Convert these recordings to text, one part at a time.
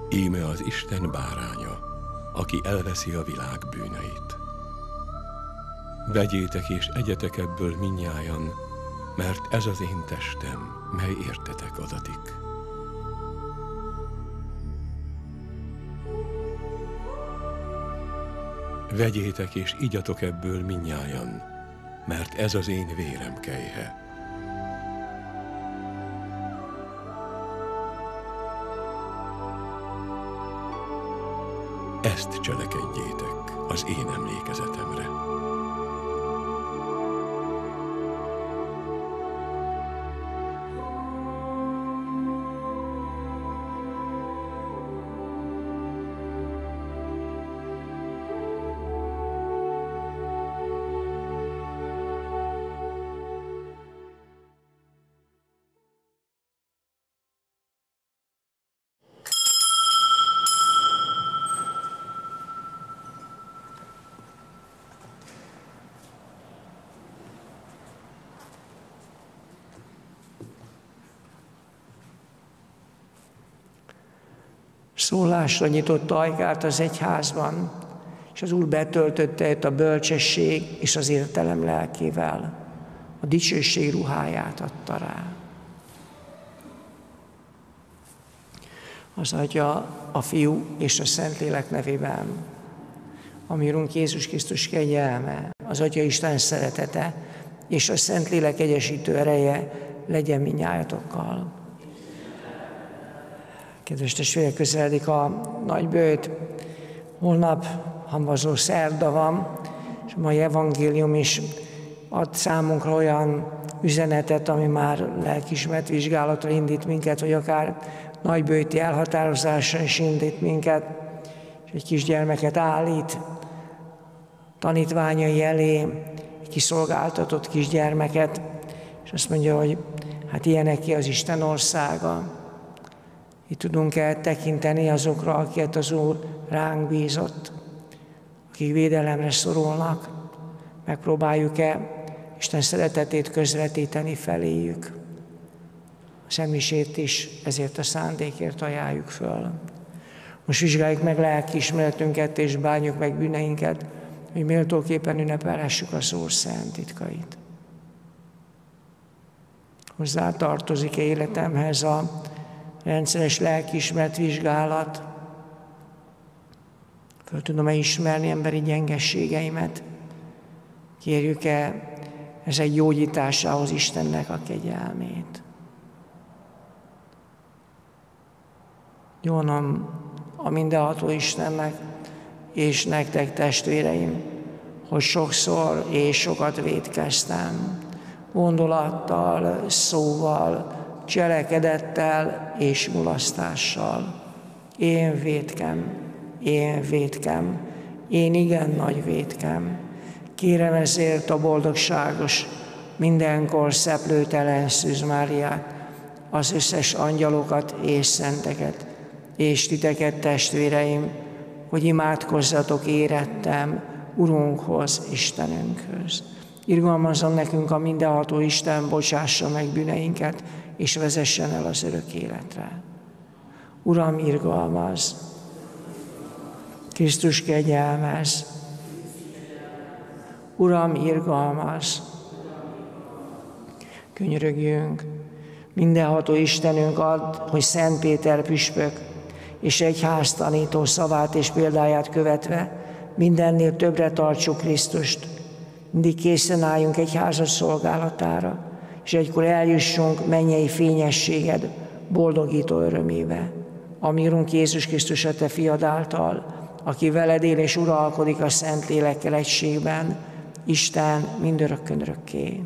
Íme az Isten báránya, aki elveszi a világ bűneit. Vegyétek és egyetek ebből mindnyájan, mert ez az én testem, mely értetek adatik. Vegyétek és igyatok ebből mindnyájan, mert ez az én vérem kelyhe. Ezt cselekedjétek az én emlékezetemre. Szólásra nyitotta ajkát az egyházban, és az Úr betöltötte őt a bölcsesség és az értelem lelkével. A dicsőség ruháját adta rá. Az Atya, a Fiú és a Szentlélek nevében, a mi Urunk Jézus Krisztus kegyelme, az Atya Isten szeretete és a Szentlélek egyesítő ereje legyen mindnyájatokkal. Kedves testvérek, közeledik a nagybőjt. Holnap hamvazó szerda van, és a mai evangélium is ad számunkra olyan üzenetet, ami már lelkiismeret vizsgálatra indít minket, vagy akár nagybőjti elhatározásra is indít minket, és egy kisgyermeket állít tanítványai elé, egy kiszolgáltatott kisgyermeket, és azt mondja, hogy hát ilyeneké az Isten országa. Itt tudunk-e tekinteni azokra, akiket az Úr ránk bízott, akik védelemre szorulnak, megpróbáljuk-e Isten szeretetét közvetíteni feléjük. A szentmisét is ezért a szándékért ajánljuk föl. Most vizsgáljuk meg lelkiismeretünket és bánjuk meg bűneinket, hogy méltóképpen ünnepelhessük az Úr szent titkait. Hozzá tartozik-e életemhez a rendszeres lelkiismeret vizsgálat? Föl tudom-e ismerni emberi gyengességeimet? Kérjük-e ezek gyógyításához Istennek a kegyelmét? Jónom a mindenható Istennek és nektek, testvéreim, hogy sokszor és sokat vétkeztem, gondolattal, szóval, cselekedettel és mulasztással. Én vétkem, én igen nagy vétkem. Kérem ezért a boldogságos, mindenkor szeplőtelen Szűz Máriát, az összes angyalokat és szenteket, és titeket, testvéreim, hogy imádkozzatok érettem Urunkhoz, Istenünkhöz. Irgalmazzon nekünk a mindenható Isten, bocsássa meg bűneinket, és vezessen el az örök életre. Uram, irgalmazz! Krisztus, kegyelmezz! Uram, irgalmazz! Könyörögjünk! Mindenható Istenünk, add, hogy Szent Péter püspök és egyház tanító szavát és példáját követve mindennél többre tartsuk Krisztust, mindig készen álljunk egyházad szolgálatára, és egykor eljussunk mennyei fényességed boldogító örömébe. A mi Urunk Jézus Krisztus, a Te fiad által, aki veled él és uralkodik a Szentlélekkel egységben, Isten mindörökkön örökké.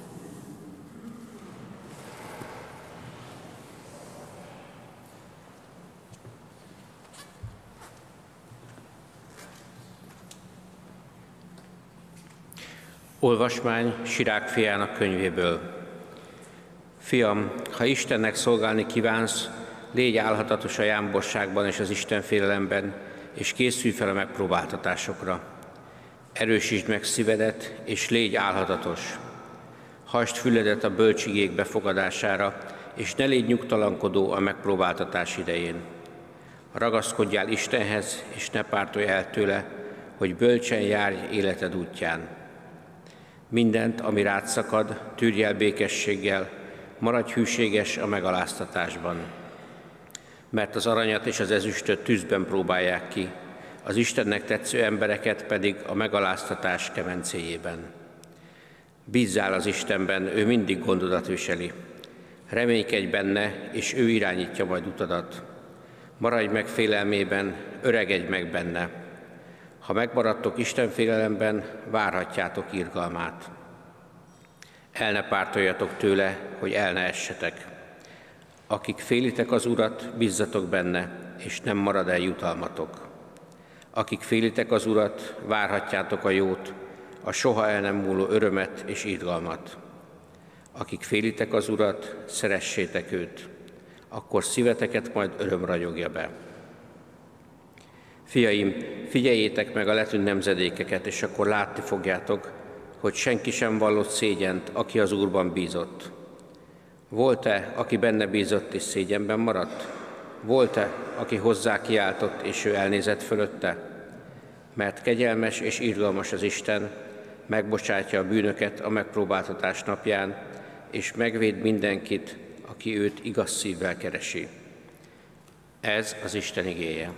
Olvasmány Sirák fiának könyvéből. Fiam, ha Istennek szolgálni kívánsz, légy álhatatos a jámborságban és az Istenfélelemben, és készülj fel a megpróbáltatásokra. Erősítsd meg szívedet, és légy álhatatos. Hajtsd füledet a bölcs igék befogadására, és ne légy nyugtalankodó a megpróbáltatás idején. Ragaszkodjál Istenhez, és ne pártolj el tőle, hogy bölcsen járj életed útján. Mindent, ami rád szakad, tűrj el békességgel, maradj hűséges a megaláztatásban. Mert az aranyat és az ezüstöt tűzben próbálják ki, az Istennek tetsző embereket pedig a megaláztatás kemencéjében. Bízzál az Istenben, ő mindig gondodat viseli. Reménykedj benne, és ő irányítja majd utadat. Maradj meg félelmében, öregedj meg benne. Ha megmaradtok Isten félelemben, várhatjátok irgalmát. El ne pártoljatok tőle, hogy el ne essetek. Akik félitek az Urat, bízzatok benne, és nem marad el jutalmatok. Akik félitek az Urat, várhatjátok a jót, a soha el nem múló örömet és irgalmat. Akik félitek az Urat, szeressétek őt, akkor szíveteket majd öröm ragyogja be. Fiaim, figyeljétek meg a letűnt nemzedékeket, és akkor látni fogjátok, hogy senki sem vallott szégyent, aki az Úrban bízott. Volt-e, aki benne bízott és szégyenben maradt? Volt-e, aki hozzá kiáltott, és ő elnézett fölötte? Mert kegyelmes és irgalmas az Isten, megbocsátja a bűnöket a megpróbáltatás napján, és megvéd mindenkit, aki őt igaz szívvel keresi. Ez az Isten igéje.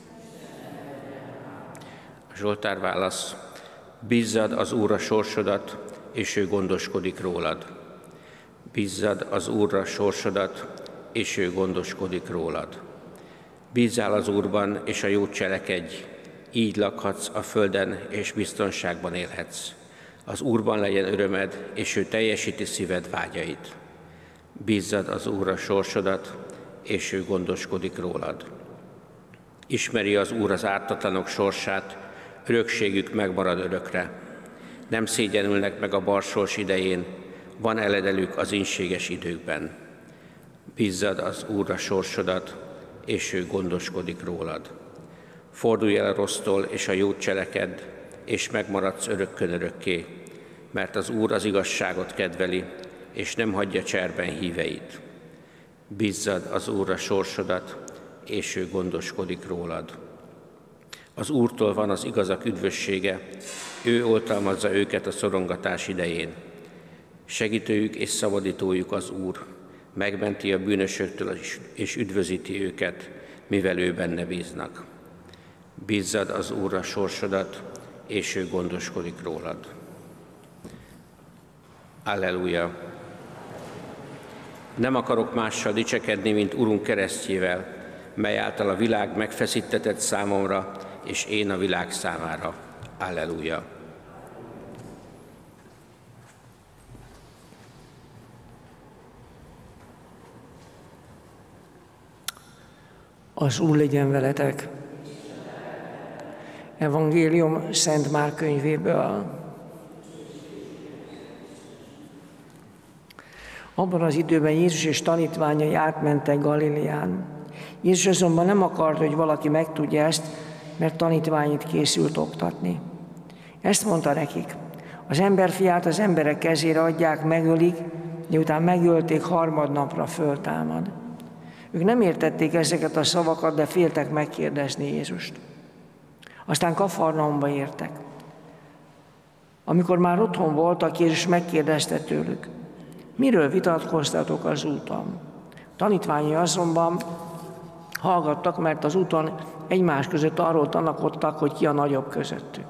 A Zsoltár válasz: bízzad az Úrra sorsodat, és ő gondoskodik rólad. Bízzad az Úrra sorsodat, és ő gondoskodik rólad. Bízzál az Úrban, és a jót cselekedj, így lakhatsz a földön, és biztonságban élhetsz. Az Úrban legyen örömed, és ő teljesíti szíved vágyait. Bízzad az Úrra sorsodat, és ő gondoskodik rólad. Ismeri az Úr az ártatlanok sorsát, örökségük megmarad örökre. Nem szégyenülnek meg a barsors idején, van eledelük az ínséges időkben. Bízzad az Úrra sorsodat, és ő gondoskodik rólad. Fordulj el a rossztól, és a jót cselekedd, és megmaradsz örökkön örökké, mert az Úr az igazságot kedveli, és nem hagyja cserben híveit. Bízzad az Úrra sorsodat, és ő gondoskodik rólad. Az Úrtól van az igazak üdvössége, ő oltalmazza őket a szorongatás idején. Segítőjük és szabadítójuk az Úr, megmenti a bűnösöktől és üdvözíti őket, mivel ő benne bíznak. Bízzad az Úrra sorsodat, és ő gondoskodik rólad. Alleluja! Nem akarok mással dicsekedni, mint Urunk keresztjével, mely által a világ megfeszítetett számomra, és én a világ számára. Alleluja! Az Úr legyen veletek. Evangélium Szent Márk könyvéből. Abban az időben Jézus és tanítványai átmentek Galileán. Jézus azonban nem akart, hogy valaki megtudja ezt, mert tanítványait készült oktatni. Ezt mondta nekik: az emberfiát az emberek kezére adják, megölik, miután megölték, harmadnapra föltámad. Ők nem értették ezeket a szavakat, de féltek megkérdezni Jézust. Aztán Kafarnaumba értek. Amikor már otthon voltak, Jézus megkérdezte tőlük: miről vitatkoztatok az úton? Tanítványai azonban hallgattak, mert az úton egymás között arról tanakodtak, hogy ki a nagyobb közöttük.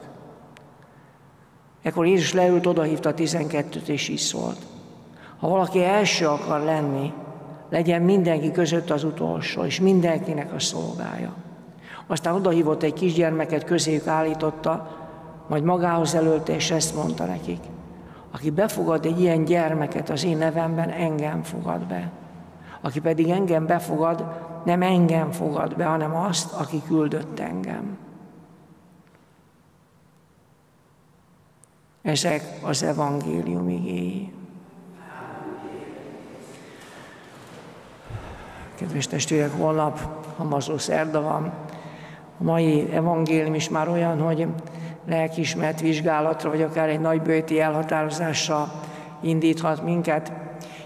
Ekkor Jézus leült, odahívta a 12-t, és így szólt: ha valaki első akar lenni, legyen mindenki között az utolsó, és mindenkinek a szolgája. Aztán odahívott egy kisgyermeket, közéjük állította, majd magához előtte, és ezt mondta nekik: aki befogad egy ilyen gyermeket az én nevemben, engem fogad be. Aki pedig engem befogad, nem engem fogad be, hanem azt, aki küldött engem. Ezek az evangélium igéi. Kedves testvérek, holnap hamazó szerda van. A mai evangélium is már olyan, hogy lelkiismeret vizsgálatra, vagy akár egy nagybőti elhatározásra indíthat minket.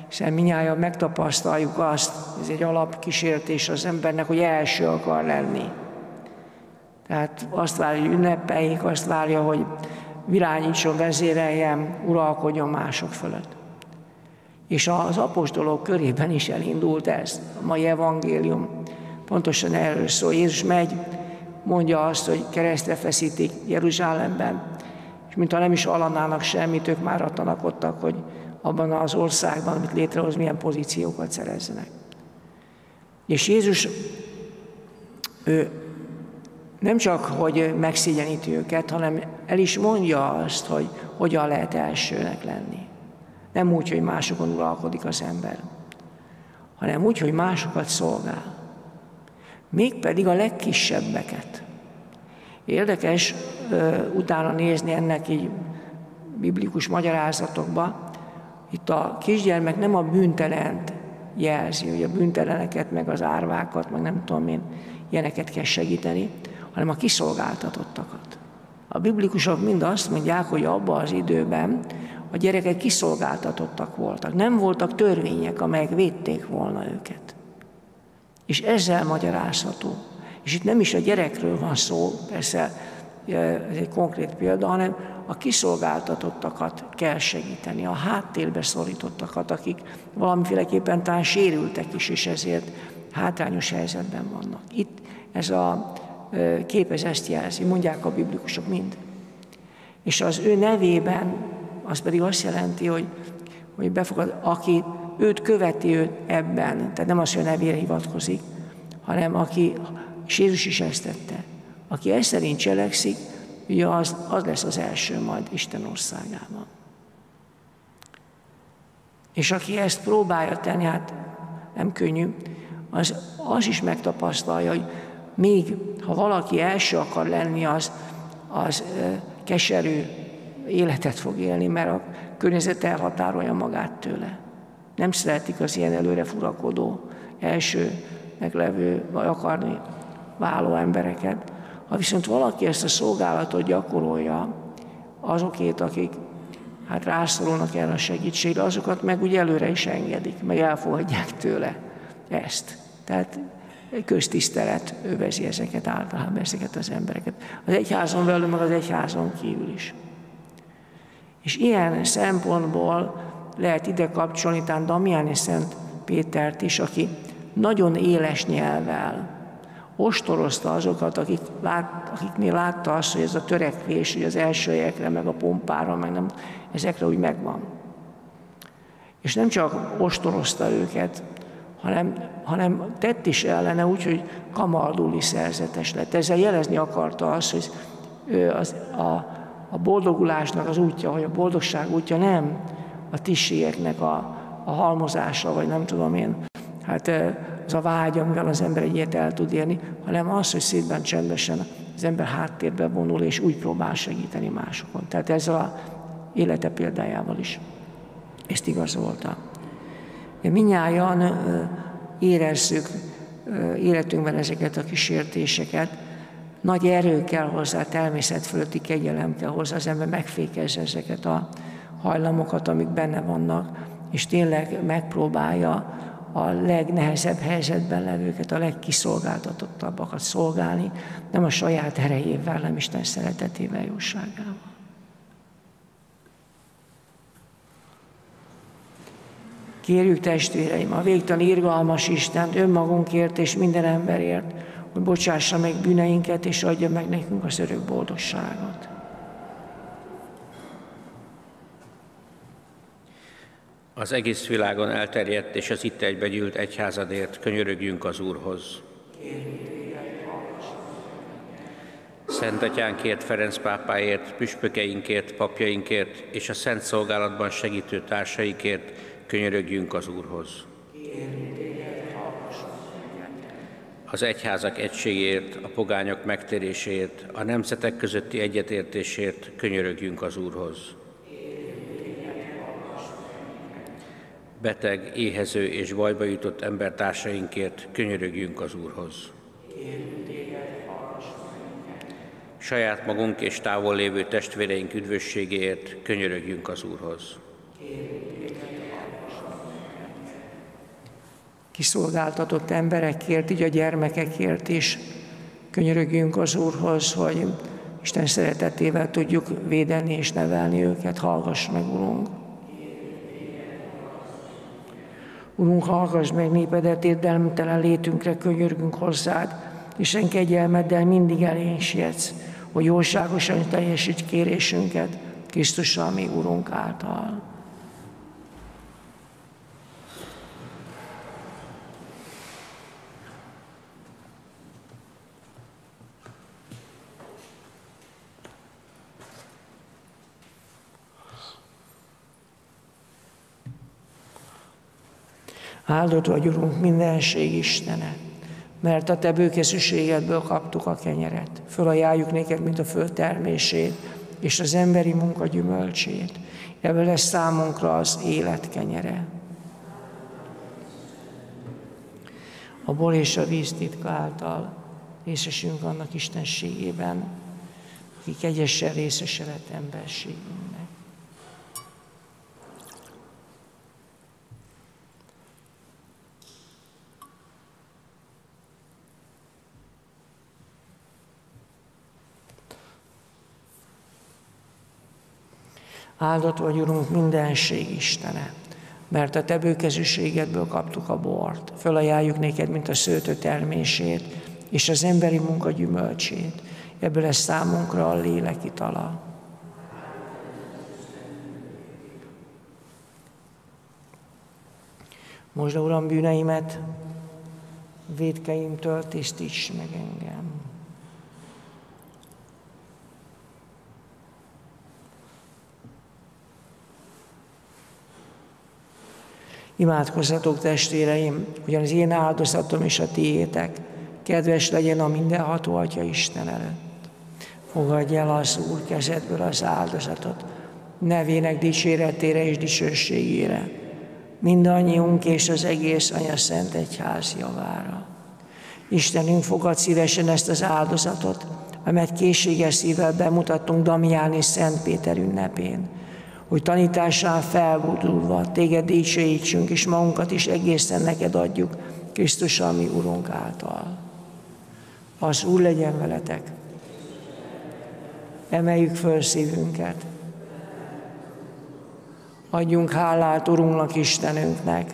hiszen mindnyájan megtapasztaljuk azt, ez egy alapkísértés az embernek, hogy első akar lenni. Tehát azt várja, hogy ünnepeljék, azt várja, hogy irányítson, vezéreljen, uralkodjon mások fölött. És az apostolok körében is elindult ez, a mai evangélium. Pontosan erről szól. Jézus megy, mondja azt, hogy keresztre feszítik Jeruzsálemben, és mintha nem is hallanának semmit, ők már tanakodtak, hogy abban az országban, amit létrehoz, milyen pozíciókat szerezzenek. És Jézus, ő nem csak, hogy megszégyeníti őket, hanem el is mondja azt, hogy hogyan lehet elsőnek lenni. Nem úgy, hogy másokon uralkodik az ember, hanem úgy, hogy másokat szolgál. Mégpedig a legkisebbeket. Érdekes utána nézni ennek így biblikus magyarázatokba. Itt a kisgyermek nem a bűntelent jelzi, hogy a bűnteleneket, meg az árvákat, meg nem tudom én, ilyeneket kell segíteni, hanem a kiszolgáltatottakat. A biblikusok mind azt mondják, hogy abban az időben a gyerekek kiszolgáltatottak voltak. Nem voltak törvények, amelyek védték volna őket. És ezzel magyarázható. És itt nem is a gyerekről van szó, persze ez egy konkrét példa, hanem a kiszolgáltatottakat kell segíteni, a háttérbe szorítottakat, akik valamiféleképpen talán sérültek is, és ezért hátrányos helyzetben vannak. Itt ez a kép ezt jelzi, mondják a biblikusok mind. És az ő nevében, az pedig azt jelenti, hogy befogad, aki őt követi őt ebben, tehát nem az, hogy a nevére hivatkozik, hanem aki, és Jézus is ezt tette, aki ezt szerint cselekszik, ugye az lesz az első majd Isten országában. És aki ezt próbálja tenni, hát nem könnyű, az is megtapasztalja, hogy még ha valaki első akar lenni, az keserű életet fog élni, mert a környezet elhatárolja magát tőle. Nem szeretik az ilyen előre furakodó, első meglevő, vagy akarni váló embereket. Ha viszont valaki ezt a szolgálatot gyakorolja, azokét, akik hát rászorulnak erre a segítségre, azokat meg úgy előre is engedik, meg elfogadják tőle ezt. Tehát köztisztelet övezi ezeket általában, ezeket az embereket. Az egyházon belül, meg az egyházon kívül is. És ilyen szempontból lehet ide kapcsolni talán Damián és Szent Pétert is, aki nagyon éles nyelvvel ostorozta azokat, akiknél látta azt, hogy ez a törekvés, hogy az első helyekre, meg a pompára, meg nem, ezekre úgy megvan. És nem csak ostorozta őket, hanem tett is ellene úgy, hogy kamarduli szerzetes lett. Ezzel jelezni akarta azt, hogy a boldogulásnak az útja, hogy a boldogság útja nem a tisztségeknek a halmozása, vagy nem tudom én, hát az a vágy, amivel az ember egy ilyet el tud érni, hanem az, hogy szépen csendesen az ember háttérbe vonul, és úgy próbál segíteni másokon. Tehát ezzel az élete példájával is ezt igazolta. Mindnyájan érezzük életünkben ezeket a kísértéseket, nagy erő kell hozzá, természet fölötti kegyelem kell hozzá, az ember megfékezze ezeket a hajlamokat, amik benne vannak, és tényleg megpróbálja a legnehezebb helyzetben levőket, a legkiszolgáltatottabbakat szolgálni, nem a saját erejével, hanem Isten szeretetével, jóságával. Kérjük, testvéreim, a végtelen irgalmas Istent önmagunkért és minden emberért, hogy bocsássa meg bűneinket, és adja meg nekünk az örök boldogságot. Az egész világon elterjedt és az itt egybegyűlt egyházadért könyörögjünk az Úrhoz. Szent Atyánkért, Ferenc pápáért, püspökeinkért, papjainkért és a szent szolgálatban segítő társaikért könyörögjünk az Úrhoz. Az egyházak egységért, a pogányok megtéréséért, a nemzetek közötti egyetértésért könyörögjünk az Úrhoz. Beteg, éhező és bajba jutott embertársainkért könyörögjünk az Úrhoz. Saját magunk és távol lévő testvéreink üdvösségéért könyörögjünk az Úrhoz. kiszolgáltatott emberekért, így a gyermekekért is könyörögjünk az Úrhoz, hogy Isten szeretetével tudjuk védeni és nevelni őket. Hallgass meg, Urunk! Urunk, hallgass meg népedet, érdemtelen létünkre könyörgünk hozzád, és kegyelmeddel mindig elénk sietsz, hogy jóságosan teljesíts kérésünket Krisztussal, mi Urunk által. Áldott vagy, Urunk, mindenség Istene, mert a Te bőkezűségedből kaptuk a kenyeret. Fölajánljuk néked, mint a föld termését, és az emberi munka gyümölcsét. Ebből lesz számunkra az élet kenyere. A bor és a víz titka által részesünk annak istenségében, aki kegyesen részese lett emberségünknek. Áldott vagy, Urunk, mindenség Istene, mert a Te bőkezűségedből kaptuk a bort. Fölajánljuk néked, mint a szőtő termését, és az emberi munka gyümölcsét. Ebből lesz számunkra a lélek itala. Most, Uram, bűneimet vétkeimtől tisztíts meg engem. Imádkozzatok, testvéreim, ugyan az én áldozatom és a tiétek kedves legyen a mindenható Atya Isten előtt. Fogadj el az Úr kezedből az áldozatot, nevének dicséretére és dicsőségére, mindannyiunk és az egész Anya Szent Egyház javára. Istenünk, fogad szívesen ezt az áldozatot, amelyet készséges szívvel bemutattunk Damián és Szent Péter ünnepén, hogy tanításán felbudulva téged dicsőítsünk, és magunkat is egészen neked adjuk, Krisztussal, mi Urunk által. Az Úr legyen veletek. Emeljük föl szívünket. Adjunk hálát Urunknak, Istenünknek,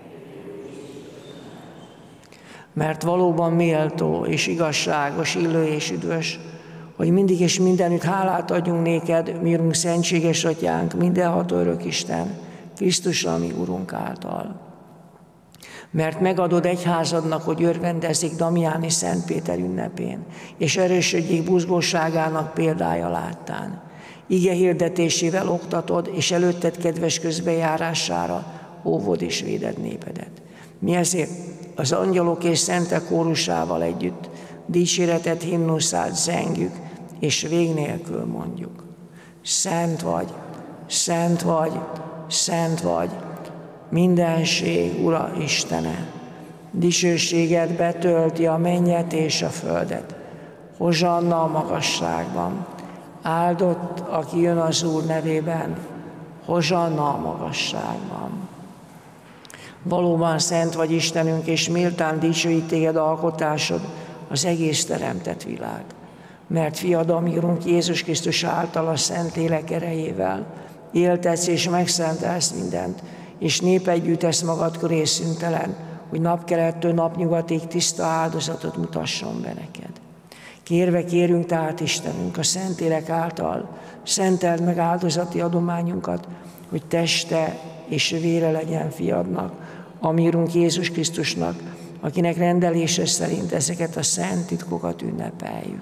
mert valóban méltó és igazságos, illő és üdvös, hogy mindig és mindenütt hálát adjunk néked, mi Urunk, szentséges Atyánk, mindenható örök Isten, Krisztussal, mi Urunk által. Mert megadod egyházadnak, hogy örvendezzék Damiáni Szent Péter ünnepén, és erősödjék buzgóságának példája láttán. Ige hirdetésével oktatod, és előtted kedves közbejárására óvod és véded népedet. Mi ezért az angyalok és szentek kórusával együtt dicséretet, himnuszát zengjük, és vég nélkül mondjuk. Szent vagy, szent vagy, szent vagy, mindenség Ura Istene. Dicsőséged betölti a mennyet és a földet. Hozsanna a magasságban. Áldott, aki jön az Úr nevében. Hozsanna a magasságban. Valóban szent vagy, Istenünk, és méltán dicsőít téged alkotásod, az egész teremtett világ. Mert fiad, a mi Urunk Jézus Krisztus által a Szentlélek erejével éltetsz és megszentelsz mindent, és népet gyűjtesz magad köré szüntelen, hogy napkelettől napnyugatig tiszta áldozatot mutasson be neked. Kérve kérünk tehát, Istenünk, a Szentlélek által szenteld meg áldozati adományunkat, hogy teste és vére legyen fiadnak, a mi Urunk Jézus Krisztusnak, akinek rendelése szerint ezeket a szent titkokat ünnepeljük.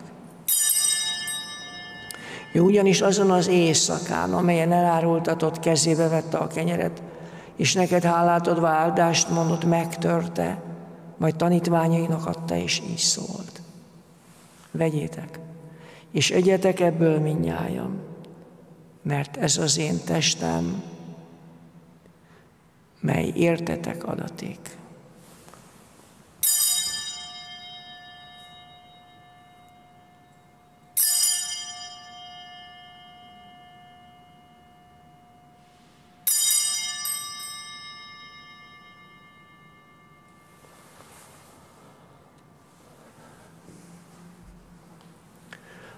Ő ugyanis azon az éjszakán, amelyen elárultatott, kezébe vette a kenyeret, és neked hálát adva áldást mondott, megtörte, majd tanítványainak adta, és így szólt. Vegyétek, és egyetek ebből mindnyájan, mert ez az én testem, mely értetek adaték.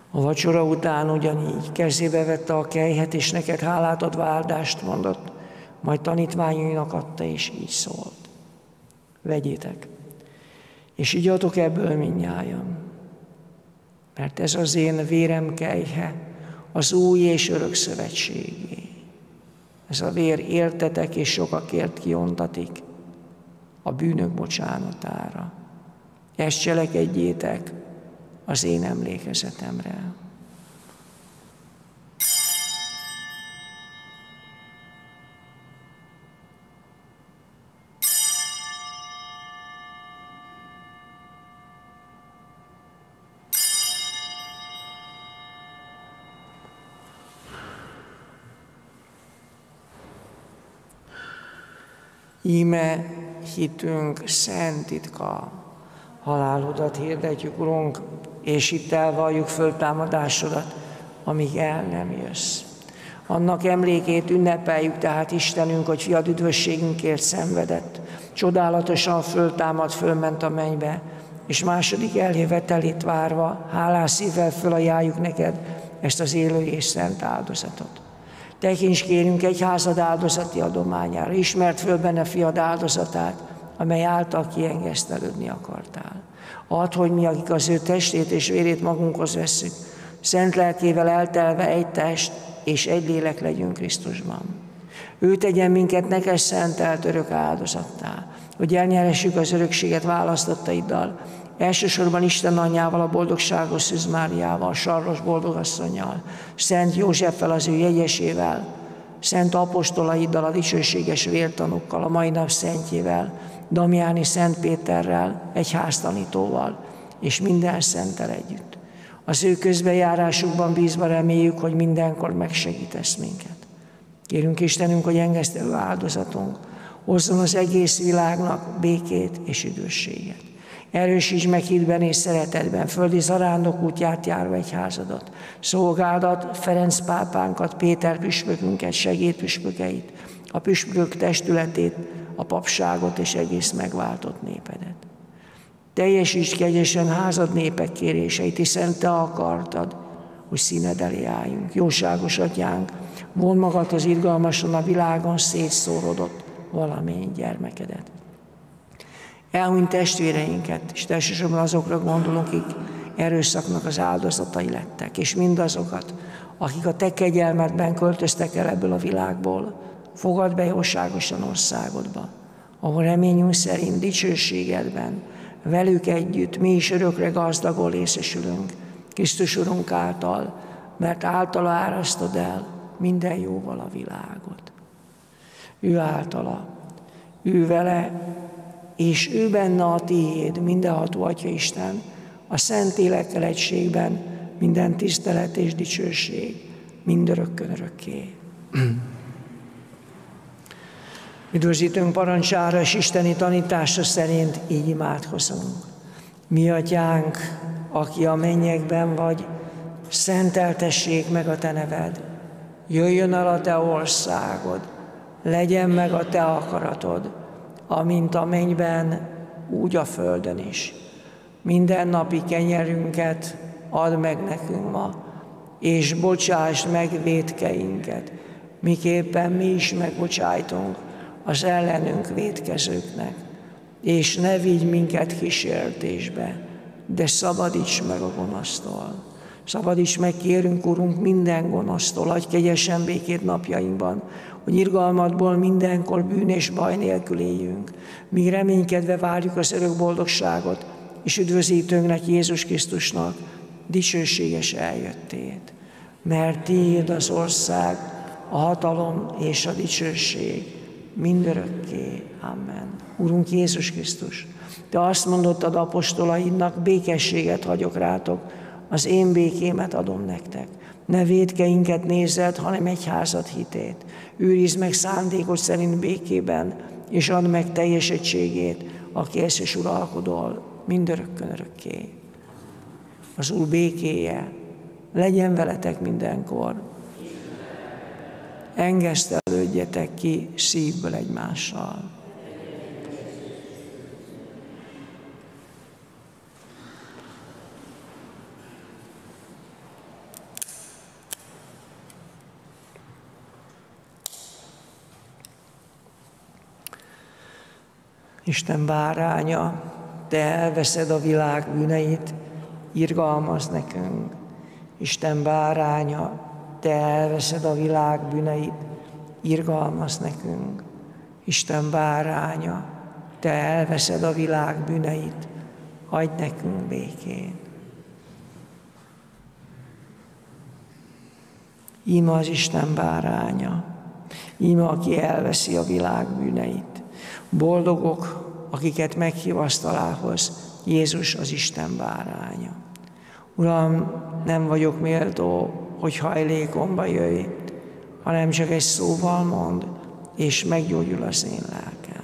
A vacsora után ugyanígy kezébe vette a kelyhet, és neked hálát adva áldást mondott, majd tanítványainak adta, és így szólt. Vegyétek, és igyatok ebből mindnyájan, mert ez az én vérem kelyhe, az új és örök szövetségé. Ez a vér értetek és sokakért kiontatik a bűnök bocsánatára. Ezt cselekedjétek az én emlékezetemre. Íme hitünk szent titka, halálodat hirdetjük, Urunk, és itt elvalljuk föltámadásodat, amíg el nem jössz. Annak emlékét ünnepeljük tehát Istenünk, hogy fiad üdvösségünkért szenvedett, csodálatosan föltámad, fölment a mennybe, és második eljövetelét várva, hálás szívvel fölajánljuk neked ezt az élő és szent áldozatot. Tekints kérünk egyházad áldozati adományára, ismert föl benne fiad áldozatát, amely által kiengesztelődni akartál. Add, hogy mi, akik az ő testét és vérét magunkhoz vesszük, szent lelkével eltelve egy test és egy lélek legyünk Krisztusban. Ő tegyen minket neked szentelt örök áldozattá, hogy elnyeressük az örökséget választottaiddal, elsősorban Isten anyjával, a boldogságos Szűz Máriával, Sarlos boldogasszonnyal, Szent Józseffel, az ő jegyesével, szent apostolaiddal, a dicsőséges vértanúkkal, a mai nap szentjével, Damiáni Szent Péterrel, egyháztanítóval, és minden szenttel együtt. Az ő közbejárásukban bízva reméljük, hogy mindenkor megsegítesz minket. Kérünk Istenünk, hogy engesztelő áldozatunk hozzon az egész világnak békét és üdvösséget. Erősíts meg hitben és szeretetben, földi zarándok útját járva egyházadat, szolgádat, Ferenc pápánkat, Péter püspökünket, segédpüspökeit, a püspökök testületét, a papságot és egész megváltott népedet. Teljesíts kegyesen házad népek kéréseit, hiszen te akartad, hogy színed elé álljunk. Jóságos atyánk, vond magadhoz irgalmasan a világon szétszórodott valamennyi gyermekedet. Elhunyt testvéreinket, és elsősorban azokra gondolunk, akik erőszaknak az áldozatai lettek, és mindazokat, akik a te kegyelmedben költöztek el ebből a világból, fogadd be jóságosan országodba, ahol reményünk szerint dicsőségedben, velük együtt mi is örökre gazdagul részesülünk, Krisztus Urunk által, mert általa árasztod el minden jóval a világot. Ő általa, ő vele, és ő benne a tiéd, mindenható Atya Isten, a szent élekkel egységben minden tisztelet és dicsőség, mindörökkön örökké. Üdvözítőnk parancsára és isteni tanítása szerint így imádkozunk. Mi atyánk, aki a mennyekben vagy, szenteltessék meg a te neved, jöjjön el a te országod, legyen meg a te akaratod, amint a mennyben, úgy a földön is. Mindennapi kenyerünket add meg nekünk ma, és bocsásd meg vétkeinket, miképpen mi is megbocsájtunk az ellenünk vétkezőknek. És ne vigy minket kísértésbe, de szabadíts meg a gonosztól. Szabadíts meg, kérünk, Urunk, minden gonosztól, adj kegyesen békét napjainkban, hogy irgalmadból mindenkor bűn és baj nélkül éljünk, míg reménykedve várjuk az örök boldogságot, és üdvözítőnknek, Jézus Krisztusnak dicsőséges eljöttét. Mert tiéd az ország, a hatalom és a dicsőség mindörökké. Amen. Urunk Jézus Krisztus, te azt mondottad apostolaidnak, békességet hagyok rátok, az én békémet adom nektek. Ne vétkeinket nézed, hanem egyházad hitét. Őrizd meg szándékod szerint békében, és add meg teljes egységét, aki élsz és uralkodol mindörökkön örökké. Az Úr békéje legyen veletek mindenkor. Engesztelődjetek ki szívből egymással. Isten báránya, te elveszed a világ bűneit, irgalmaz nekünk. Isten báránya, te elveszed a világ bűneit, irgalmaz nekünk. Isten báránya, te elveszed a világ bűneit, adj nekünk békét. Íme az Isten báránya, íme aki elveszi a világ bűneit. Boldogok, akiket meghív asztalához, Jézus az Isten báránya. Uram, nem vagyok méltó, hogy hajlékomba jöjj, hanem csak egy szóval mond, és meggyógyul az én lelkem.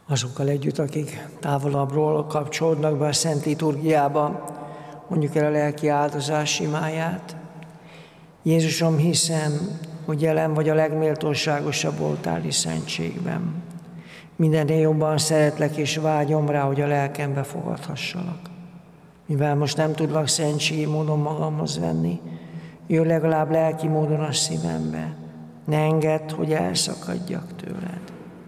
azokkal együtt, akik távolabbról kapcsolódnak be a Szent Liturgiába, mondjuk el a lelki áldozás imáját. Jézusom, hiszem, hogy jelen vagy a legméltóságosabb oltári szentségben. Mindennél jobban szeretlek és vágyom rá, hogy a lelkembe fogadhassalak. Mivel most nem tudlak szentségi módon magamhoz venni, jöjj legalább lelki módon a szívembe. Ne engedd, hogy elszakadjak tőled.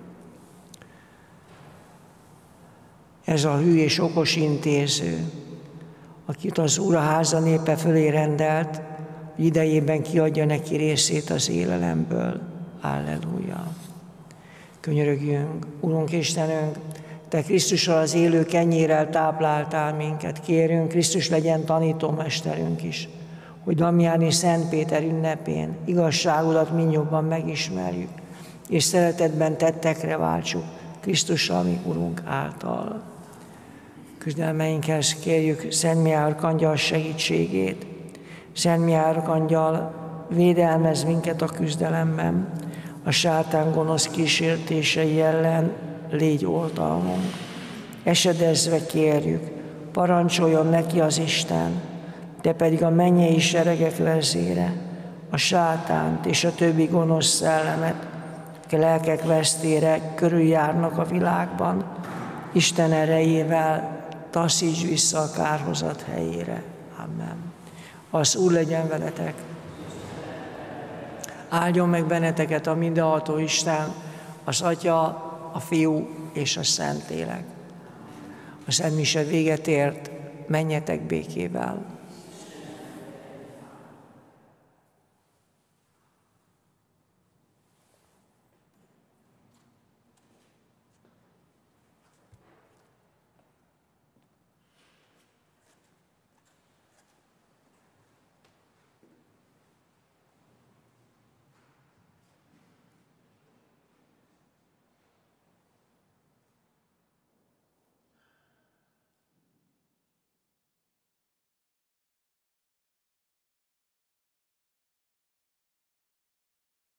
Ez a hű és okos intéző, akit az Úr a háza népe fölé rendelt, hogy idejében kiadja neki részét az élelemből. Alleluja! Könyörögjünk, Urunk Istenünk, Te Krisztussal az élő kenyérrel tápláltál minket. Kérünk, Krisztus legyen tanítómesterünk is, hogy Damiáni Szent Péter ünnepén igazságodat mindjobban megismerjük, és szeretetben tettekre váltsuk Krisztussal, mi Urunk által. Küzdelmeinkhez kérjük Szent Mihály Arkangyal segítségét. Szent Mihály Arkangyal, védelmez minket a küzdelemben, a sátán gonosz kísértései ellen légy oltalmunk. Esedezve kérjük, parancsoljon neki az Isten, Te pedig a mennyei seregek vezére, a sátánt és a többi gonosz szellemet, akik a lelkek vesztére körüljárnak a világban, Isten erejével taszíts vissza a kárhozat helyére. Amen. Az Úr legyen veletek. Áldjon meg benneteket a mindenható Isten, az Atya, a Fiú és a Szentlélek. A Szent Mise véget ért, menjetek békével.